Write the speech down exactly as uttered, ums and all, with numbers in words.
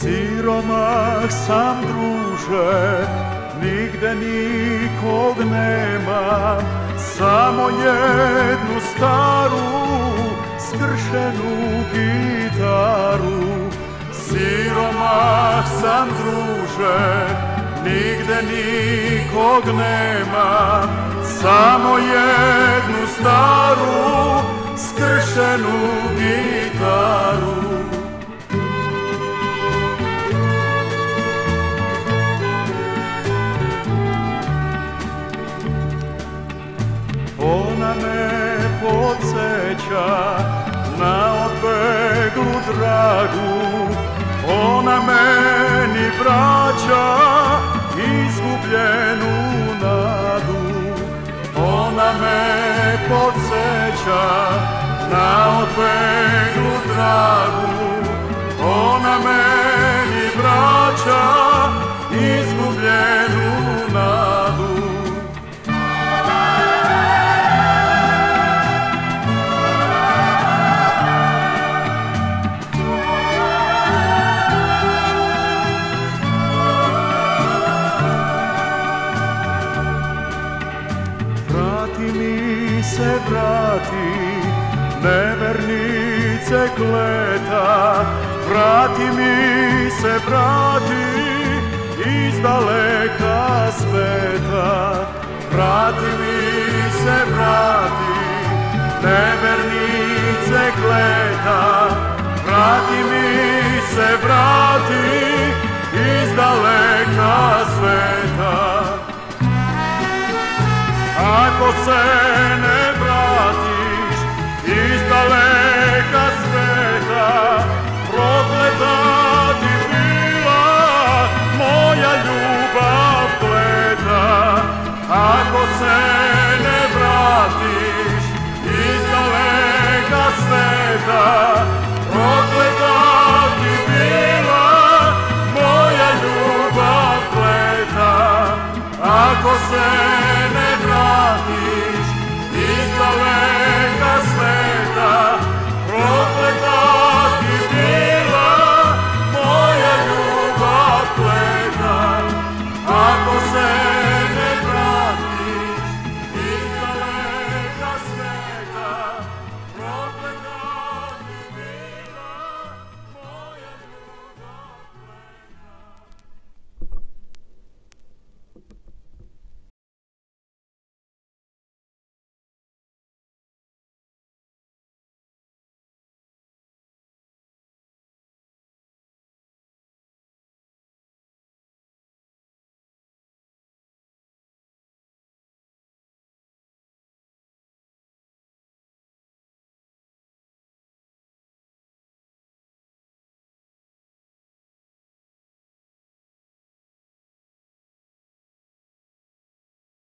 Siromah sam, druže, nigde nikog nema, samo jednu staru skršenu gitaru. Siromah sam, druže, nigde nikog nema, samo jednu staru skršenu gitaru. Ona me podsjeća na odbeglu dragu, ona meni vraća izgubljenu nadu. Ona me podsjeća na odbeglu dragu, ona meni vraća izgubljenu nadu. Se vrati, nevernice kleta, vrati mi se, vrati iz daleka sveta. Vrati mi se, vrati, nevernice kleta, vrati mi se, vrati iz daleka sveta. Ako se ne vratiš iz daleka sveta, prokleta ti bila moja ljubav kleta. Ako se ne vratiš iz daleka sveta, prokleta ti bila moja ljubav kleta. Ako se